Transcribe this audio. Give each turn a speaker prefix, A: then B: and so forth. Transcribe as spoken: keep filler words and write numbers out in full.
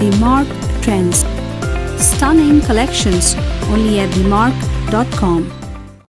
A: DeMark Trends. Stunning collections only at demark dot com.